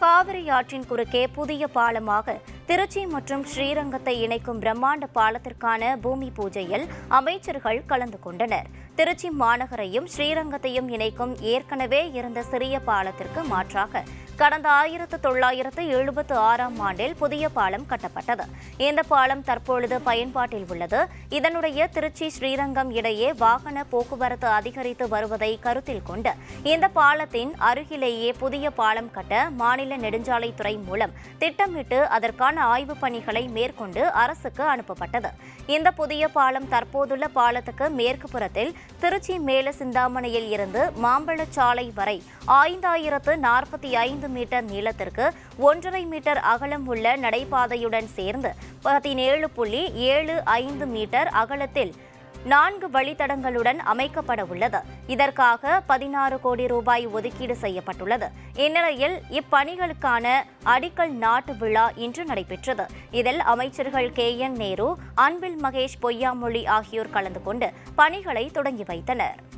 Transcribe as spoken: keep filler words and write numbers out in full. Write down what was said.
காவிரி ஆற்றின் குறுக்கே புதிய பாலமாக திருச்சி மற்றும் ஸ்ரீரங்கத்தை இணைக்கும் பிரம்மாண்ட பாலத்திற்கான பூமி பூஜையில் அமைச்சர்கள் கலந்து கொண்டனர். திருச்சி மாநகரையும் ஸ்ரீரங்கத்தையும் இணைக்கும் ஏற்கனவே இருந்த சிறிய பாலத்திற்கு மாற்றாக கடந்த ஆயிரத்து தொள்ளாயிரத்து எழுபத்து ஆறாம் ஆண்டில் புதிய பாலம் கட்டப்பட்டது. இந்த பாலம் தற்பொழுது பயன்பாட்டில் உள்ளது. இதனுடைய திருச்சி ஸ்ரீரங்கம் இடையே வாகன போக்குவரத்து அதிகரித்து வருவதை கருத்தில் கொண்டு இந்த பாலத்தின் அருகிலேயே புதிய பாலம் கட்ட மாநில நெடுஞ்சாலைத்துறை மூலம் திட்டமிட்டு அதற்கான ஆய்வுப் பணிகளை மேற்கொண்டு அரசுக்கு அனுப்பப்பட்டது. இந்த புதிய பாலம் தற்போதுள்ள பாலத்துக்கு மேற்கு புறத்தில் திருச்சி மேல சிந்தாமணியில் இருந்து மாம்பழச்சாலை வரை ஐந்தாயிரத்து நாற்பத்தி ஐந்து மீட்டர் நீளத்திற்கு ஒன்றரை மீட்டர் அகலம் உள்ள நடைபாதையுடன் சேர்ந்து பதினேழு புள்ளி ஏழு ஐந்து மீட்டர் அகலத்தில் நான்கு வழித்தடங்களுடன் அமைக்கப்பட உள்ளது. இதற்காக பதினாறு கோடி ரூபாய் ஒதுக்கீடு செய்யப்பட்டுள்ளது. இந்நிலையில் இப்பணிகளுக்கான அடிக்கல் நாட்டு விழா இன்று நடைபெற்றது. இதில் அமைச்சர்கள் கே என் நேரு, அன்பில் மகேஷ் பொய்யாமொழி ஆகியோர் கலந்து கொண்டு பணிகளை தொடங்கி வைத்தனர்.